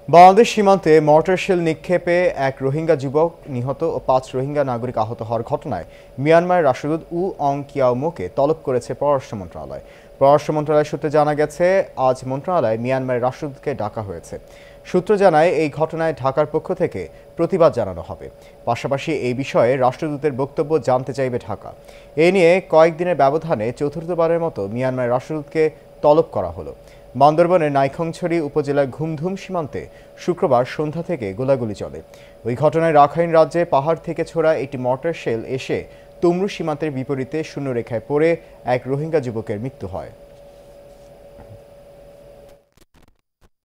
বাংলাদেশ সীমান্তে mortar shell নিক্ষেপে এক রোহিঙ্গা যুবক নিহত ও ৫ রোহিঙ্গা নাগরিক আহত হওয়ার ঘটনায় মিয়ানমারের রাষ্ট্রদূত উ অং কিয়াওমোকে তলব করেছে পররাষ্ট্র মন্ত্রণালয়। পররাষ্ট্র মন্ত্রণালয় সূত্রে জানা গেছে, আজ মন্ত্রণালয়ে মিয়ানমারের রাষ্ট্রদূতকে ডাকা হয়েছে। সূত্র জানায়, এই ঘটনায় ঢাকার পক্ষ থেকে প্রতিবাদ জানানো হবে। পাশাপাশি এই বিষয়ে রাষ্ট্রদূতের বক্তব্য জানতে চাইবে ঢাকা। এ নিয়ে কয়েকদিনের ব্যবধানে চতুর্থবারের মতো মিয়ানমারের রাষ্ট্রদূতকে তলব করা হলো। বান্দরবানের নাইখংছড়ি উপজেলার ঘুমধুম সীমান্তে শুক্রবার সন্ধ্যা থেকে গোলাগুলি চলে। ওই ঘটনায় রাখাইন রাজ্যে পাহাড় থেকে ছোড়া একটি মর্টার শেল এসে তুমরু সীমান্তের বিপরীতে শূন্যরেখায় পড়ে এক রোহিঙ্গা যুবকের মৃত্যু হয়।